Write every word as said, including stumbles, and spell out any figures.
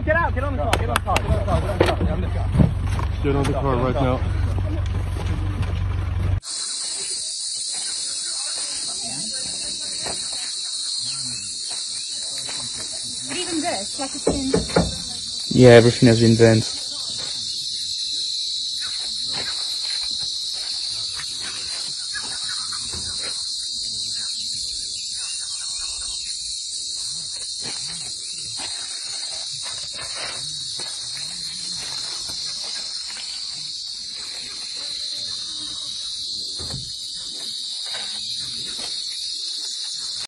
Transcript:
out, get out, get on the car, get on the car, get on the car, get on the car, get on the car. Get on the car right now. But even this, like it's been... Yeah, everything has been bent.